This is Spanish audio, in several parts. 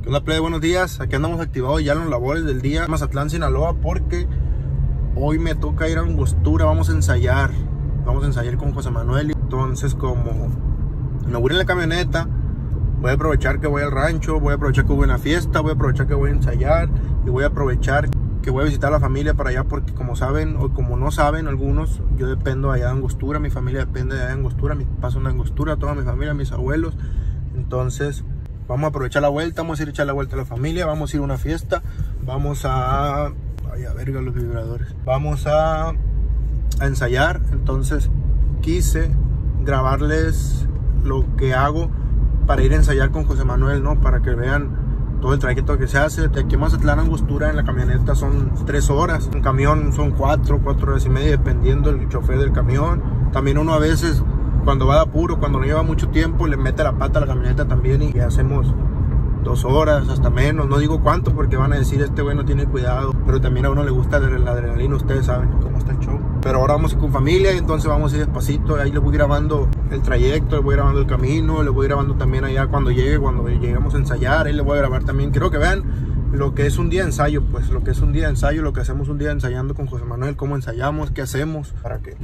Hola plebe, buenos días. Aquí andamos activados ya en los labores del día Mazatlán, Sinaloa, porque hoy me toca ir a Angostura. Vamos a ensayar con José Manuel. Entonces, como me voy en la camioneta, voy a aprovechar que voy al rancho, voy a aprovechar que voy a una fiesta, voy a aprovechar que voy a ensayar y voy a aprovechar que voy a visitar a la familia para allá, porque como saben o como no saben algunos, yo dependo allá de Angostura, mi familia depende de allá de Angostura, mis papás son de Angostura, toda mi familia, mis abuelos. Entonces vamos a aprovechar la vuelta, vamos a ir a echar la vuelta a la familia, vamos a ir a una fiesta, vamos a... Vaya verga los vibradores. Vamos a ensayar. Entonces quise grabarles lo que hago para ir a ensayar con José Manuel, ¿no? Para que vean todo el trayecto que se hace. De aquí a Mazatlán a Angostura en la camioneta son 3 horas. En camión son 4 horas y media, dependiendo del chofer del camión. También uno a veces, cuando va de apuro, cuando no lleva mucho tiempo, le mete la pata a la camioneta también y hacemos 2 horas, hasta menos. No digo cuánto porque van a decir, este güey no tiene cuidado, pero también a uno le gusta la adrenalina, ustedes saben cómo está el show. Pero ahora vamos con familia y entonces vamos a ir despacito. Ahí les voy grabando el trayecto, les voy grabando el camino, les voy grabando también allá cuando lleguemos a ensayar. Ahí les voy a grabar también, quiero que vean lo que es un día de ensayo, pues lo que es un día de ensayo, lo que hacemos un día ensayando con José Manuel, cómo ensayamos, qué hacemos, para que...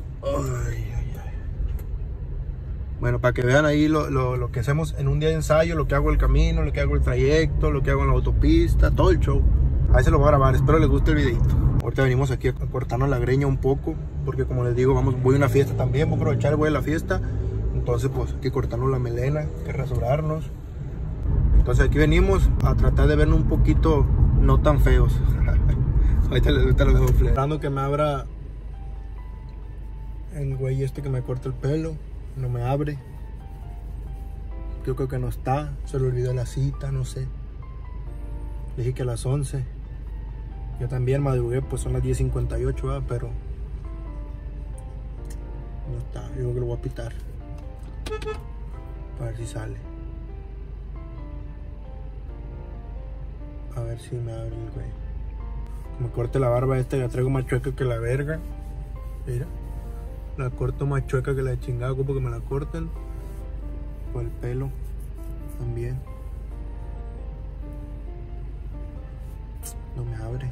Bueno, para que vean ahí lo que hacemos en un día de ensayo, lo que hago el camino, lo que hago el trayecto, lo que hago en la autopista, todo el show. Ahí se lo voy a grabar, espero les guste el videito. Ahorita venimos aquí a cortarnos la greña un poco, porque como les digo, voy a una fiesta también, voy a aprovechar, voy a la fiesta. Entonces pues hay que cortarnos la melena, hay que rasurarnos. Entonces aquí venimos a tratar de vernos un poquito no tan feos. Ahorita lo dejo esperando que me abra el güey este que me corta el pelo. No me abre. Yo creo que no está. Se le olvidó la cita, no sé. Le dije que a las 11. Yo también madrugué, pues son las 10:58, ¿verdad? Pero no está. Yo creo que lo voy a pitar para ver si sale. A ver si me abre el güey. Me corte la barba esta, ya traigo más chueca que la verga. Mira. La corto más chueca que la chingada, porque me la corten. Por el pelo también. No me abre.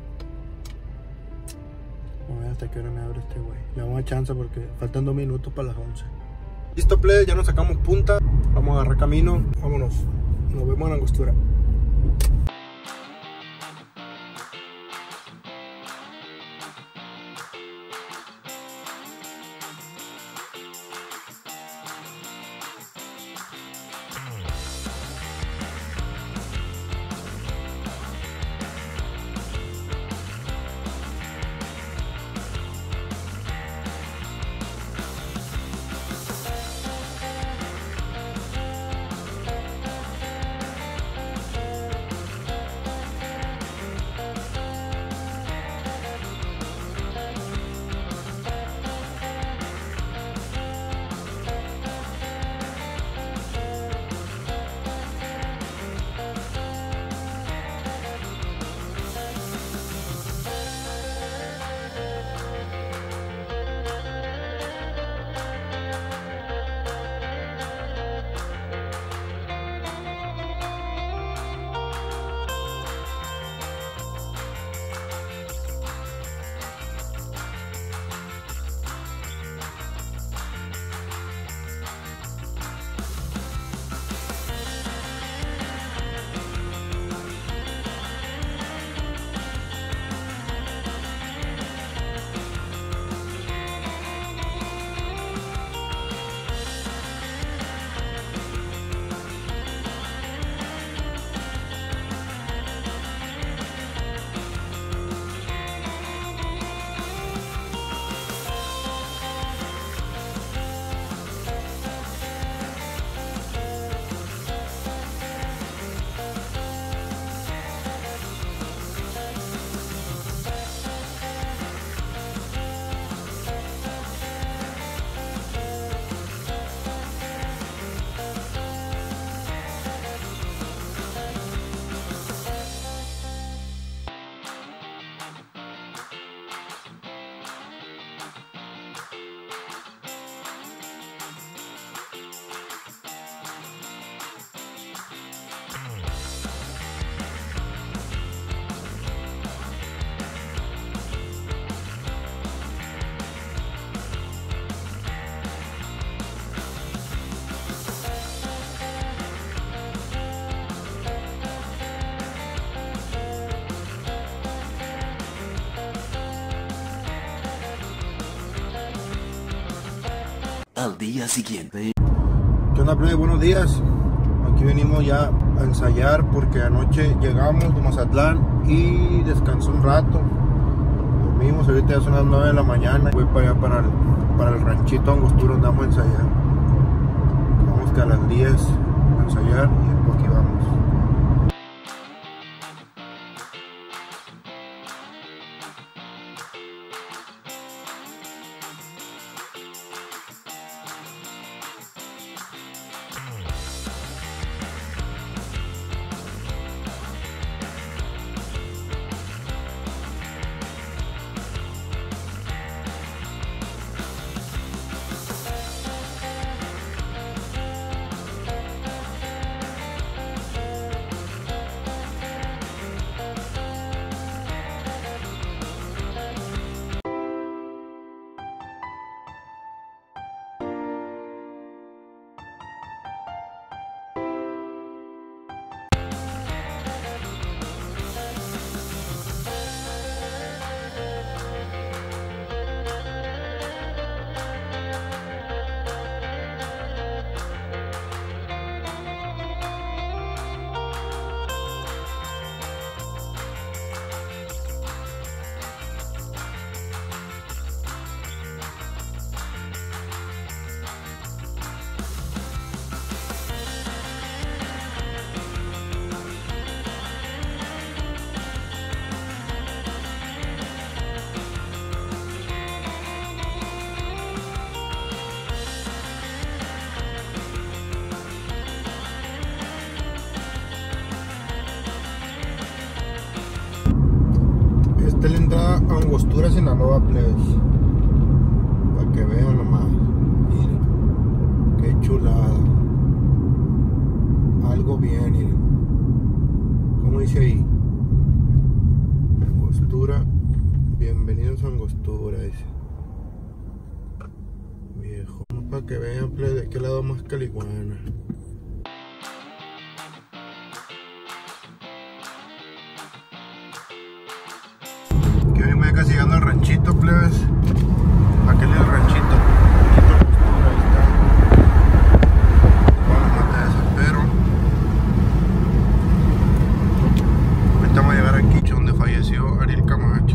Vamos a ver hasta qué hora me abre este güey. Le damos una chance porque faltan 2 minutos para las 11. Listo, plebe, ya nos sacamos punta. Vamos a agarrar camino. Vámonos. Nos vemos en Angostura. al día siguiente. ¿Qué onda, plebe? Buenos días. Aquí venimos ya a ensayar porque anoche llegamos de Mazatlán y descansé un rato. Dormimos, ahorita ya son las 9 de la mañana. Voy para allá para el ranchito Angostura, andamos a ensayar. Vamos que a las 10 a ensayar y por aquí vamos. Esta es la entrada a Angostura, Sinaloa, plebes. Para que vean nomás. Miren. Qué chulada. Algo bien, miren. ¿Cómo dice ahí? Angostura. Bienvenidos a Angostura, dice. Viejo. Para que vean, plebes, de qué lado más Caliguana. Que venimos ya casi llegando al ranchito, plebes. Aquel es el ranchito. Ahí está. Toda la mata de San Pedro. Ahorita vamos a llegar aquí donde falleció Ariel Camacho.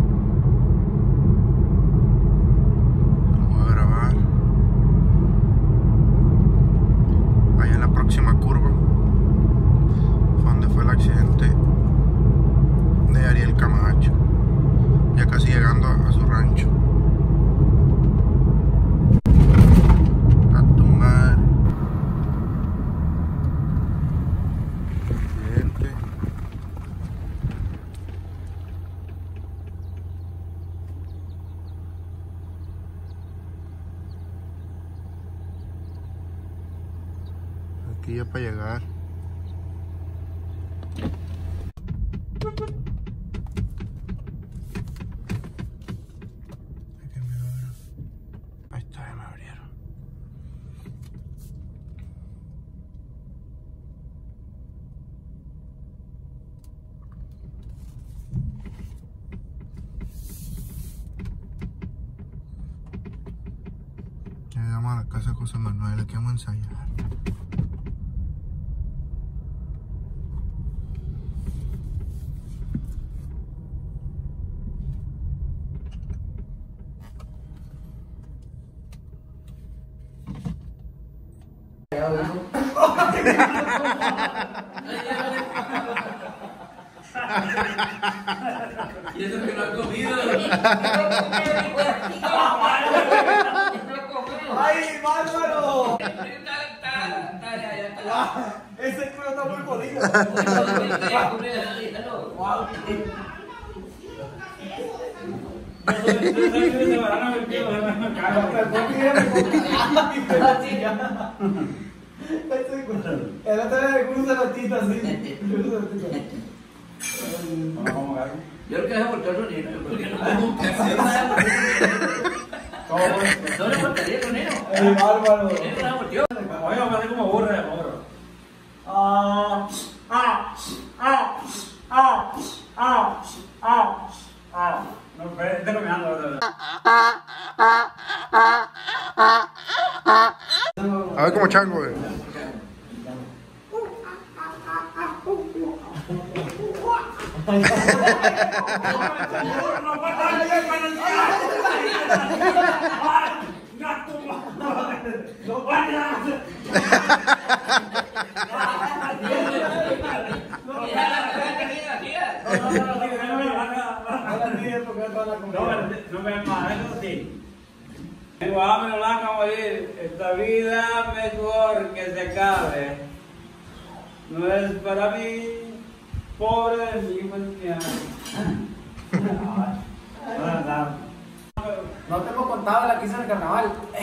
Lo voy a grabar. Allá en la próxima curva fue donde fue el accidente de Ariel Camacho. Ya casi llegando a su rancho. A tumbar. Accidente. Aquí ya para llegar. Ahí está, ya me abrieron. Ya llegamos a la casa de José Manuel, aquí vamos a ensayar. Y eso que no ha comido. ¡Ay, bárbaro! Está. Ese culo está muy jodido. El otro día le cruza la tita así. Yo creo que deja voltear los niños. Porque no no le voltearía con ellos. ¡Ay, bárbaro! Él no volteó. Oye, vamos a hacer como burra de morro. No, pero está caminando. A ver como chango, güey. No me más, eso sí. Tengo hambre, no la van a morir. Esta vida mejor que se acabe. No es para mí, pobre de mi mañana. No tengo contado la que hice en el carnaval.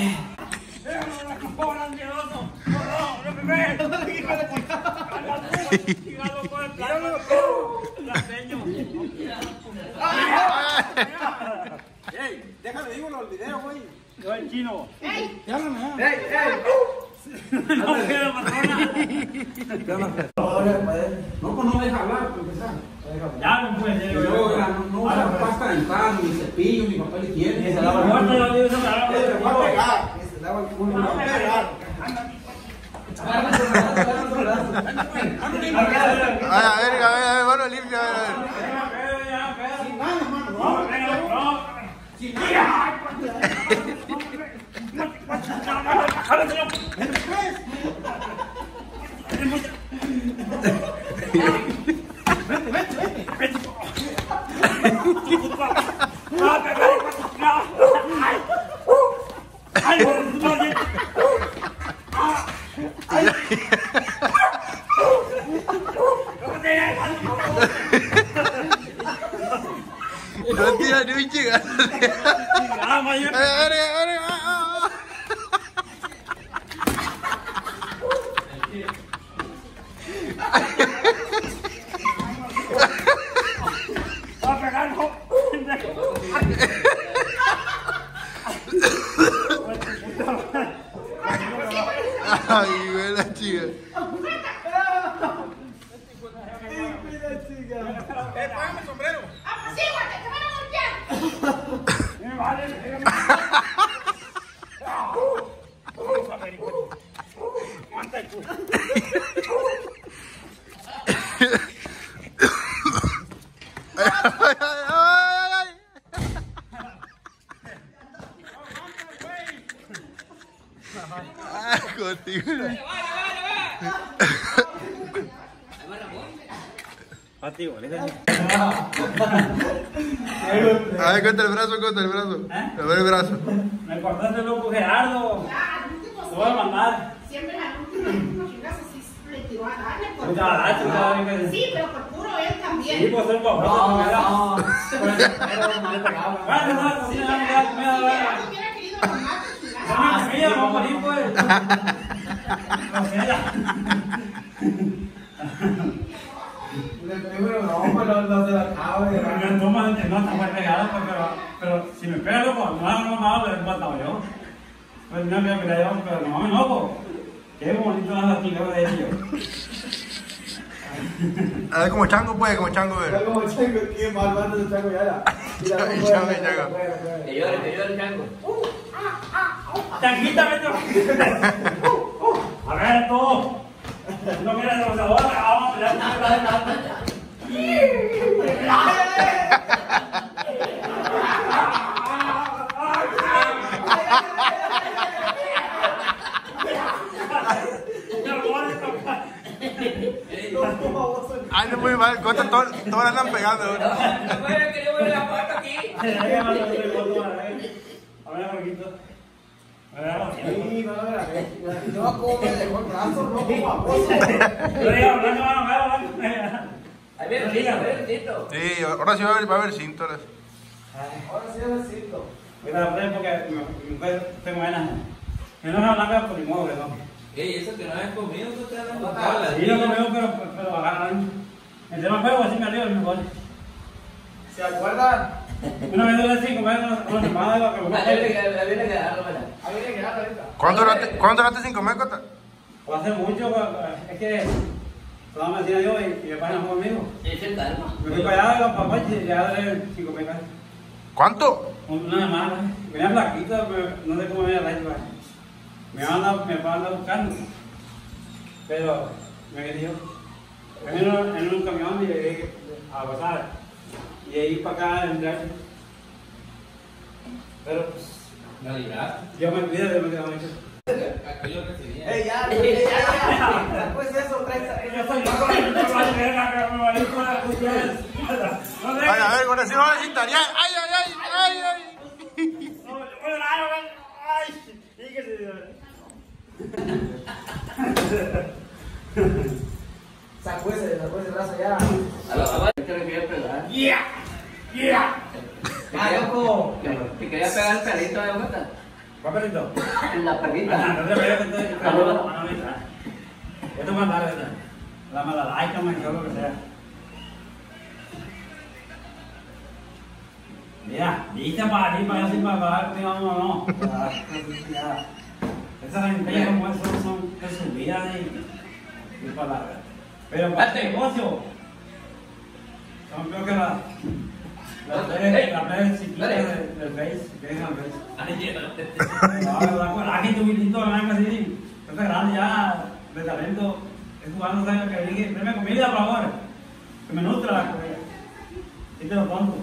Ey, déjame digo los videos, güey. Yo el chino. ¡Ey! Ya no me ¡Ey! No quiero patrona. No, pues no me deja hablar, para empezar. Ya no puede ser. No usa pasta dental, ni cepillo, ni papel higiénico. Se lava el culo. No, no, no, eso me Te voy a pegar. Se lava el culo. Te voy a pegar. A ver, mano limpia, a ver. No tira ni un chica. Ay, güey, la chica. Págame el sombrero. ¡Apacíguate, te van a Contigo. A ver, corta el brazo, corta el brazo. A ver el brazo. Me cortaste el loco Gerardo. Te voy a mandar. Siempre al último chingazo sí le tiró a darle. Sí, pero por puro él también. Sí, pues el papá. No. Hubiera querido mamar, chingazo. Vamos a morir, pues. No se la acaba de No está muy pegado, pero si me pega loco, no le he matado yo. Pues no me pegado yo, pero no me loco. Qué bonito las chicas de ellos. A ver, como chango, pues, como chango, ver. Como chango, qué mal mando de chango ya era. Chango. Que llore, chango. Changuita, vete. A ver, tú. No quieres los sabores, vamos a pelear. Ay, no, muy mal, todas la andan pegando. A ver, Jorgito. A ver, No, como me dejó el brazo rojo, Ahí viene el tito. Sí, ahora sí va a haber cinto. Ahora sí es besito. Mira, porque mi mujer tengo ganas. Que no me hablan por ni modo, ¿no? Ey, eso que no habías comido, tú te hablas con Sí, yo comí, pero agarran. El tema juego así me río, mejor. ¿Se acuerdan? Una vez duré 5 meses, una semana de lo que me Ahí viene que darlo ahorita. ¿Cuánto duraste sin comer, Cota? Fue hace mucho, es que toda me decía yo y mi padre no conmigo. Es el calma. Me fui para allá de los papás y ya duré 5 meses. ¿Cuánto? Una semana. Venía flaquito, pero no sé cómo me había hecho. me van a buscando. Pero me quedé yo en un camión y llegué a pasar. Y ahí para acá entrar. Pero pues. ¿La libraste? Yo me cuido, yo me quedo mucho. Aquí lo recibía. Ya. Después de eso, Yo soy loco, Ay, a ver, con eso no necesitaría. Ay. Sacuese el brazo ya. A la que le quería pegar. Loco. Te quería pegar el pelito de vuelta. ¿Cuál perrito? La perrita. No te vayas que esto es mandar, ¿verdad? La malalaica, manchó, lo que sea. Mira, ¿viste para allí, para allá, para pagar, vamos o no? Ya. Esas lentejas como esas son de subida y palabras. Pero para este negocio, son peor que las redes chiquitas del Face, que es el Face. No, da coraje, tu vinito de blanca así. Entonces, grande ya, de talento, es jugando, ¿sabes? Que dije, tráeme comida, por favor. Que me nutra la comida. Y te lo pongo.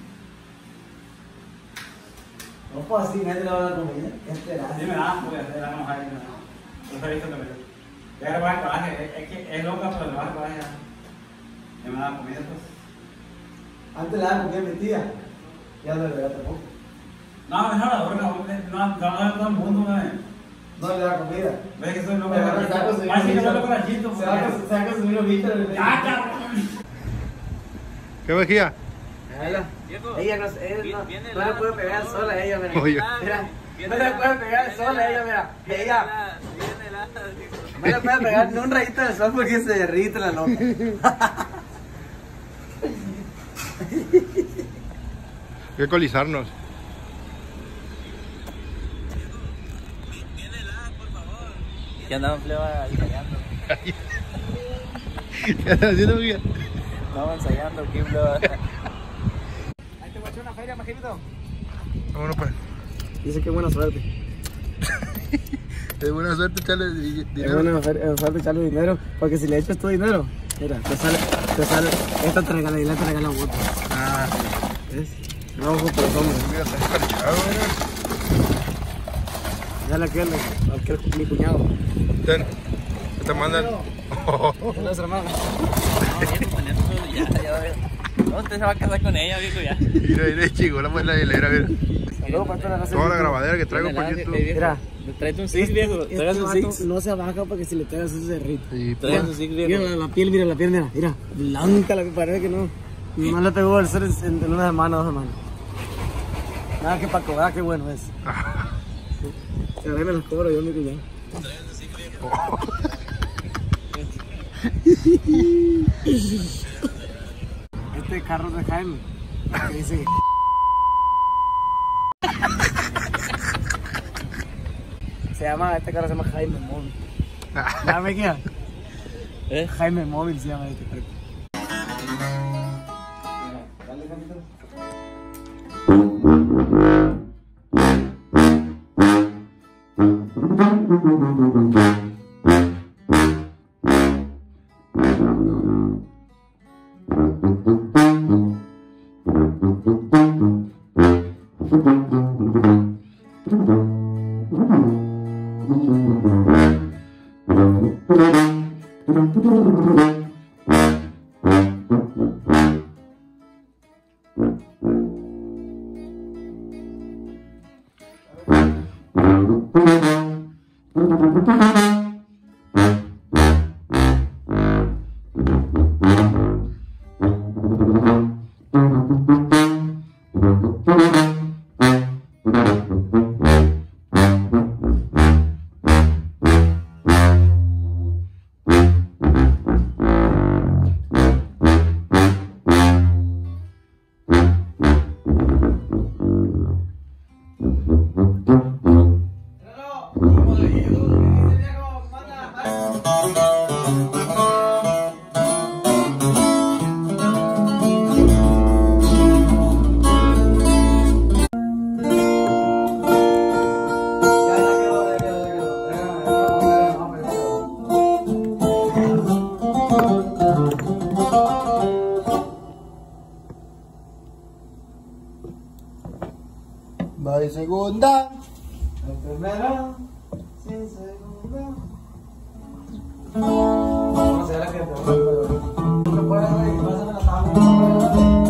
No puedo así, nadie le va a dar comida. ¿Qué esperas? Sí me da, voy a hacer la mano ahí. No he visto también. Ya le baja el coraje, es que es loca, pero le baja el coraje. Ya me da comida, pues. Antes le daba comida a mi tía. Ya no le da tampoco. No, mejor ahora, no todo el mundo, No le da comida. ves que soy loco. Se va a conseguir Parece que un soy loco rachito. Se va a consumir un bicho. ¡Ya, cabrón! ¿Qué mejía? Ella no le puede pegar sola a ella, mira. Oye. Mira, no le puede pegar sola a ella, mira. Ella. No le puede pegar ni un rayito de sol porque se derrite la loca. Hay que colizarnos. ¿Qué andaba en pleba ensayando? ¿Qué estás haciendo, mía? Estaba ensayando, ¿qué pleba? Ahí te voy a echar una feria, majito. Vámonos, pues. Dice que buena suerte. Es buena suerte echarle Es dinero. buena suerte echarle dinero, porque si le echas tu dinero, mira, te sale, esta te regala y la te regala voto. Ah, ¿Ves? No, ojo, pero somos. mira, está desperdichado, mira. Dale aquel mi cuñado. Ten, ¿qué te mandan? Saludos, hermano. No, usted se va a casar con ella, viejo, ya. Mira, chico, la la hilera, mira. Saludos para toda la raza. Toda la grabadera que traigo por YouTube. Mira, Tráete un six, viejo. Tráigase un vato six. no se baja porque si le pegas eso se derrite. Sí, Tráigase un six, Mira viejo. la piel, mira. Blanca la que parece que no. No le pegó el sol en una semana, 2 semanas. Nada que para cobrar, qué bueno es. Si ahora me los cobro yo, mi cuñado. Este carro es de Jaime. Que dice este carro se llama Jaime Móvil. ¿Ya me queda? Jaime Móvil se llama este carro. Dale, Jaimito. Va y segunda. La primera, sin segunda. Vamos a hacer la que te voy a poner. No puedes ir, pásame la tabla.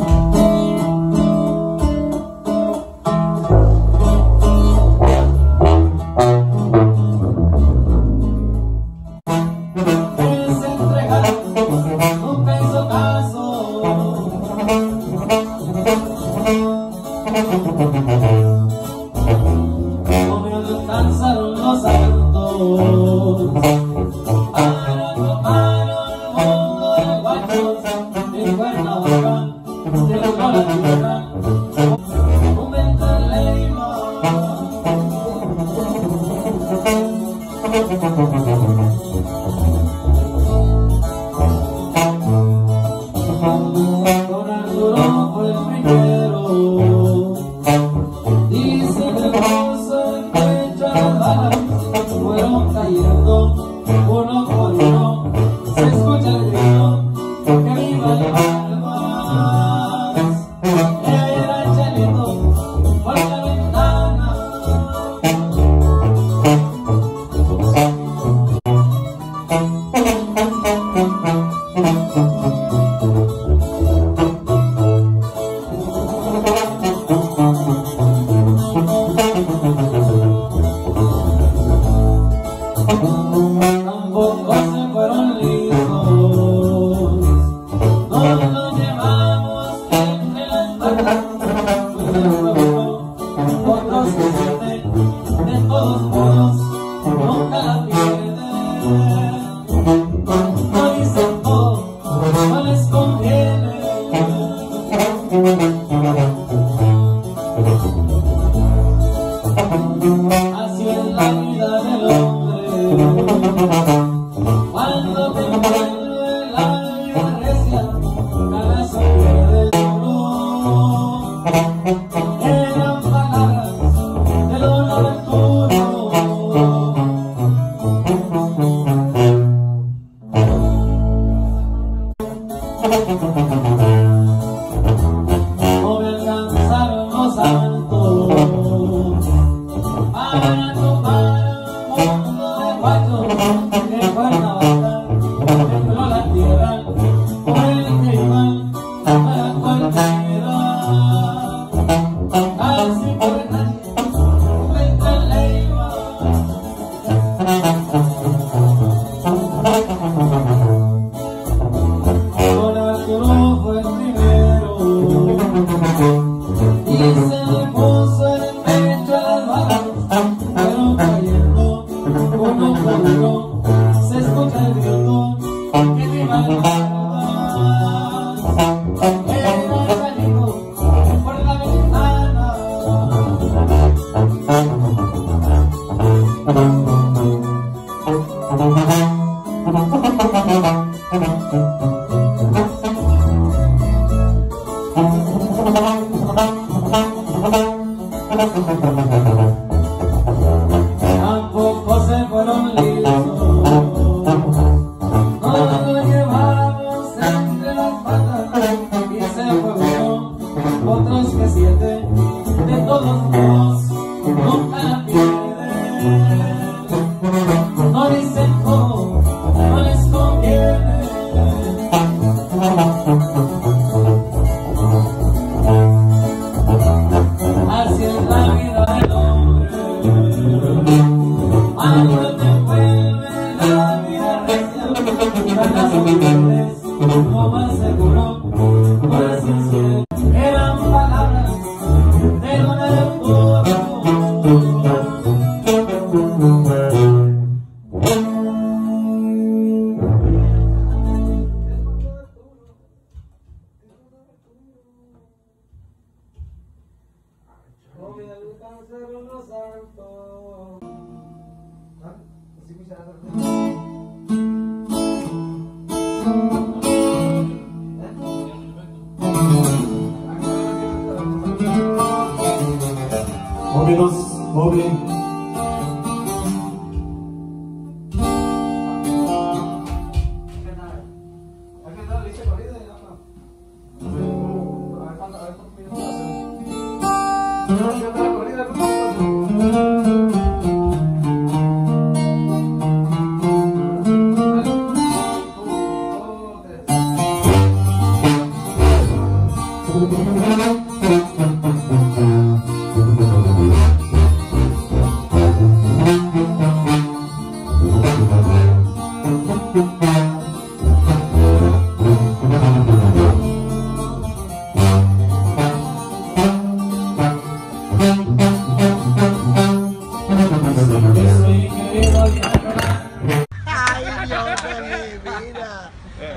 Ay, Dios de mi vida.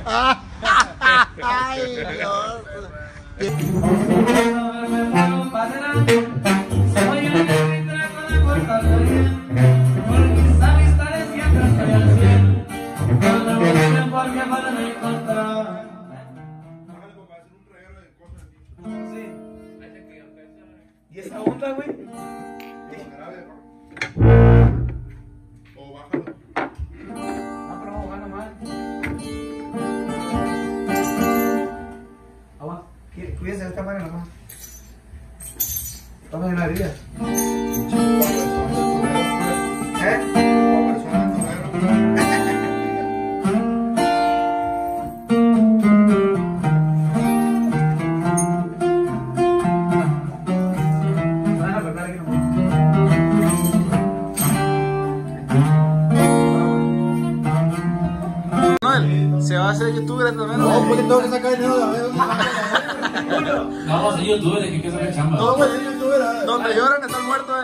Ay, Dios. ¿Y esa onda, güey? O bájalo. Ah, pero vamos a bajar nomás. Agua, cuídense de esta manera nomás. Estamos en la herida. Se va a hacer youtuber también. No, porque tengo que sacar dinero de la No, vamos a ser youtubers, que sacar chamba. no, pues youtuber. Donde lloran están muertos,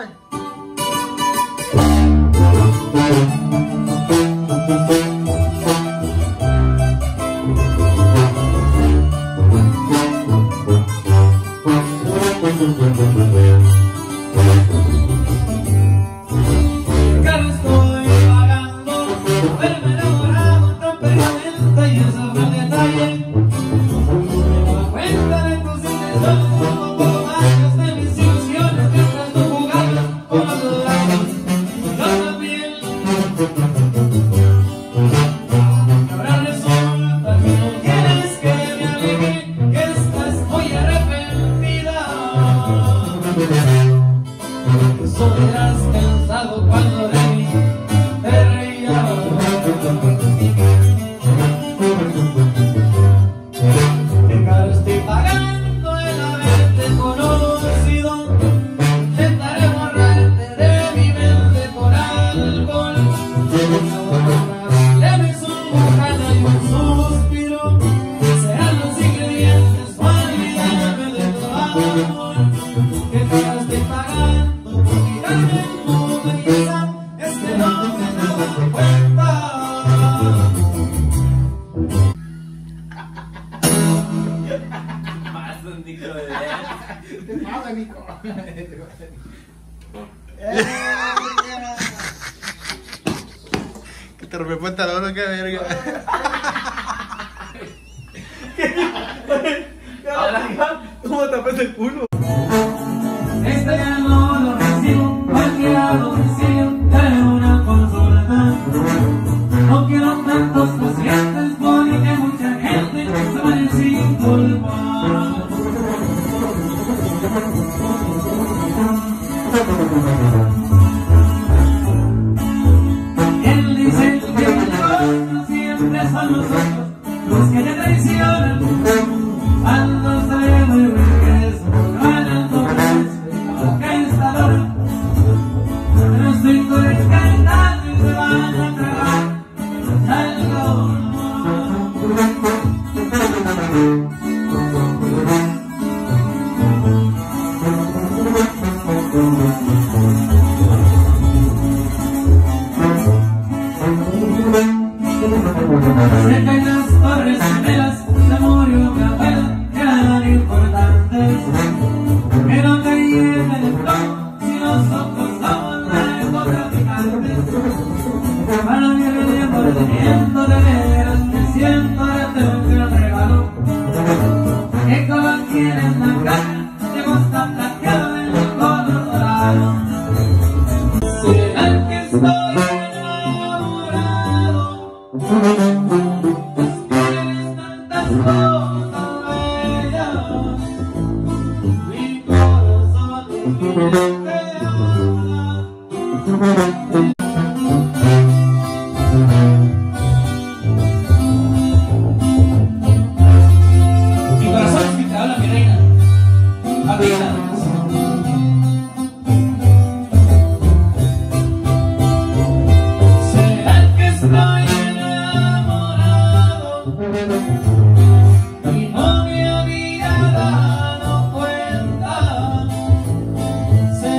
Que te rompe el pantalón, qué verga. ¿Cómo tapas el culo? Este ya no lo recibo, cualquiera lo recibo, dale una consola. No quiero tantos pacientes porque mucha gente se va sin culpa. Él dice que no siempre son los que le traicionan. Cuando sabemos que es ganando que está hora. Pero estoy descartando y se van a tragar algo. Se caen las torres gemelas, se murió mi abuela, eran importantes. Que no te lleven el flow, si nosotros somos narcotraficantes. Para mi remordimiento de veras me siento de tener un gran regalo. Que como quieren la cara, te gusta plateado en el color dorado. Será que estoy enamorado. Tienes tantas cosas bellas, mi corazón te ama. Mi corazón es que te habla, mi reina. Avisa. Será que estoy enamorado y no me había dado cuenta.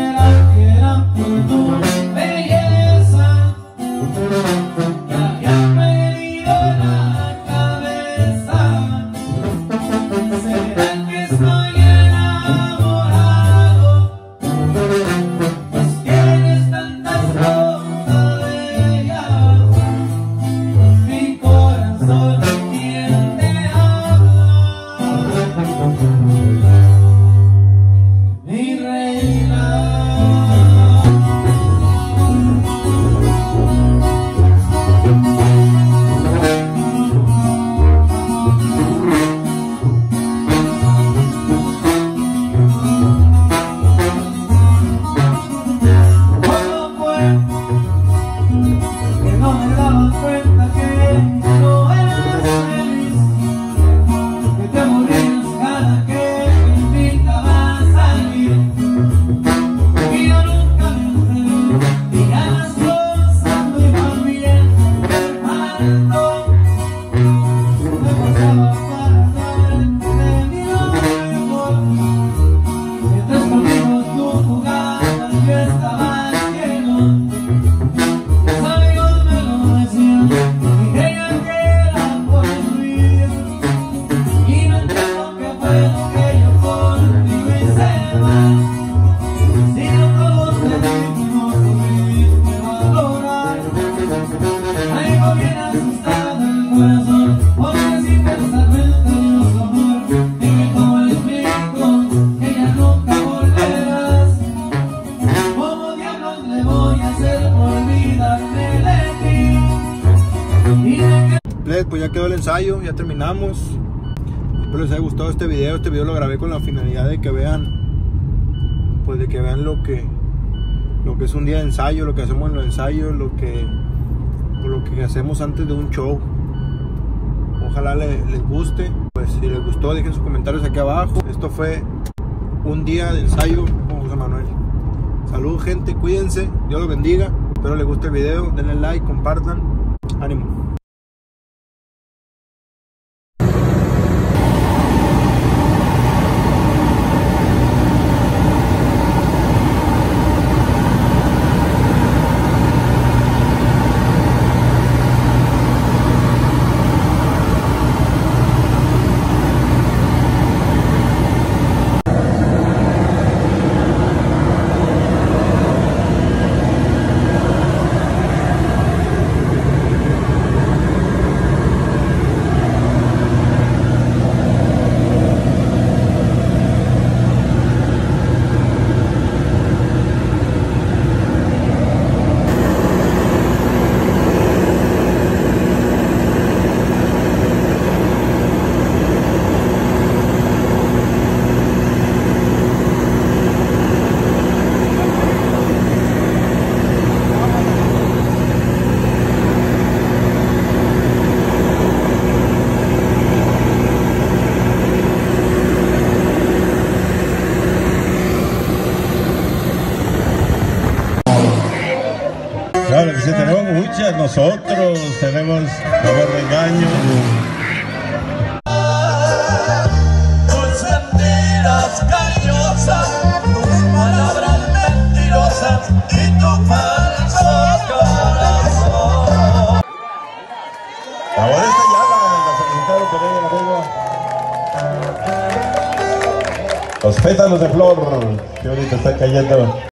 pues ya quedó el ensayo, ya terminamos. Espero les haya gustado este video. Este video lo grabé con la finalidad de que vean, pues de que vean lo que es un día de ensayo, lo que hacemos en los ensayos, lo que hacemos antes de un show. Ojalá les guste. Pues si les gustó, dejen sus comentarios aquí abajo. Esto fue un día de ensayo con José Manuel. Salud, gente, cuídense, Dios los bendiga. Espero les guste el video, denle like, compartan. Ánimo. Claro que sí, tenemos muchas nosotros, tenemos favor de engaño. Tus mentiras cariñosas, tus palabras mentirosas y tu falso corazón. Ahora esta llama, la felicitaron por ahí arriba. Los pétalos de flor, que ahorita está cayendo.